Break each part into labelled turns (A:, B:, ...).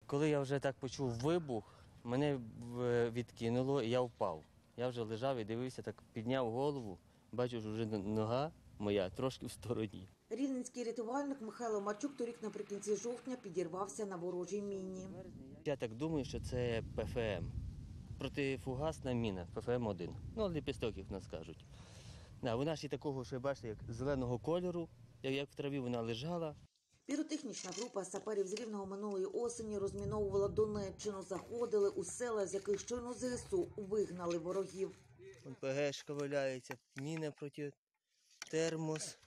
A: Коли я вже так почув вибух, мене відкинуло, і я впав. Я вже лежав і дивився, так підняв голову, бачу, що вже нога моя трошки в стороні.
B: Рівненський рятувальник Михайло Марчук торік наприкінці жовтня підірвався на ворожій міні.
A: Я так думаю, що це ПФМ. Протифугасна міна, ПФМ-1. Ну, ліпісток, як в нас кажуть. Вона ж і такого, що бачите, як зеленого кольору, як в траві вона лежала.
B: Піротехнічна група саперів з Рівного минулої осені розміновувала Донеччину, заходили у села, з яких щойно ЗСУ вигнали ворогів.
A: ПГшка валяється, міна проти термос.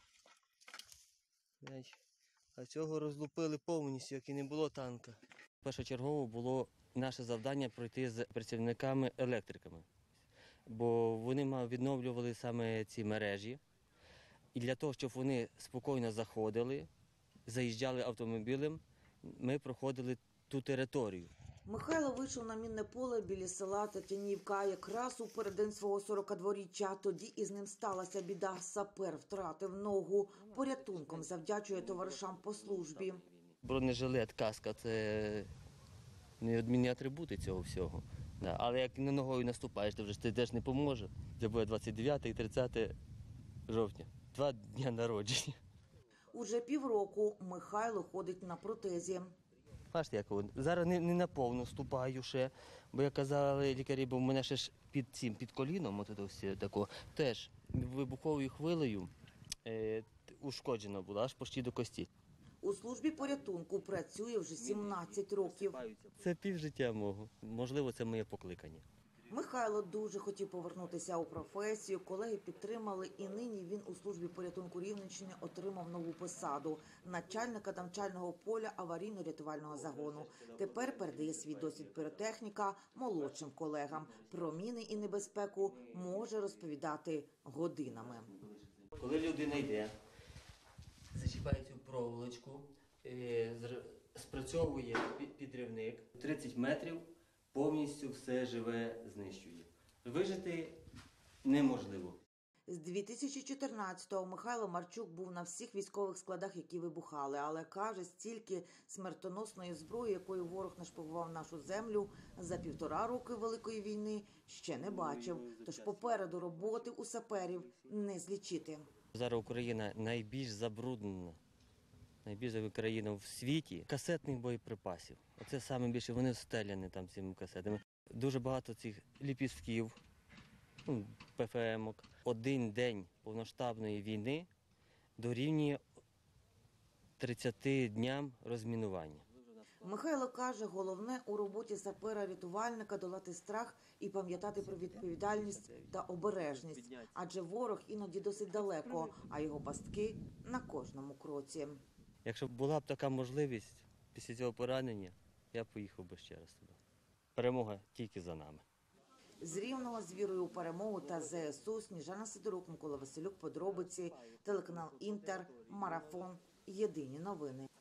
A: А цього розлупили повністю, як і не було танка. Першочергово було наше завдання пройти з працівниками-електриками, бо вони відновлювали саме ці мережі. І для того, щоб вони спокійно заходили, заїжджали автомобілем, ми проходили ту територію.
B: Михайло вийшов на мінне поле біля села Тетянівка якраз у переддень свого 42-річчя. Тоді із ним сталася біда. Сапер втратив ногу. Порятунком завдячує товаришам по службі.
A: Бронежилет, каска – це неодмінні атрибути цього всього. Але як на ногою наступаєш, то вже ти теж не поможе. Це буде 29 і 30 жовтня. 2 дні народження.
B: Уже півроку Михайло ходить на протезі.
A: Бачите, як зараз не наповну ступаю ще, бо як казали лікарі, бо в мене ще ж під коліном, теж вибуховою хвилею ушкоджено було, аж почти до кості.
B: У службі порятунку працює вже 17 років.
A: Це півжиття мого. Можливо, це моє покликання.
B: Михайло дуже хотів повернутися у професію. Колеги підтримали, і нині він у службі порятунку Рівненщини отримав нову посаду – начальника навчального поля аварійно-рятувального загону. Тепер передає свій досвід піротехніка молодшим колегам. Про міни і небезпеку може розповідати годинами.
A: Коли людина йде, зачіпає цю проволочку, спрацьовує підривник, 30 метрів, повністю все живе знищує. Вижити неможливо.
B: З 2014-го Михайло Марчук був на всіх військових складах, які вибухали. Але, каже, стільки смертоносної зброї, якою ворог нашпигував нашу землю, за 1,5 роки Великої війни ще не бачив. Тож попереду роботи у саперів не злічити.
A: Зараз Україна найбільш забруднена. Найбільша країна в світі касетних боєприпасів. Оце саме більше, вони стеляні там цими касетами. Дуже багато цих ліпістків, ПФМ-ок. Один день повномасштабної війни дорівнює 30 дням розмінування.
B: Михайло каже, головне у роботі сапера-рятувальника – долати страх і пам'ятати про відповідальність та обережність. Адже ворог іноді досить далеко, а його пастки на кожному кроці.
A: Якщо б була б така можливість після цього поранення, я б поїхав би ще раз туди. Перемога тільки за нами.
B: З Рівного з вірою у перемогу та ЗСУ. Сніжана Сидорук, Микола Василюк, подробиці, телеканал Інтер, Марафон, Єдині новини.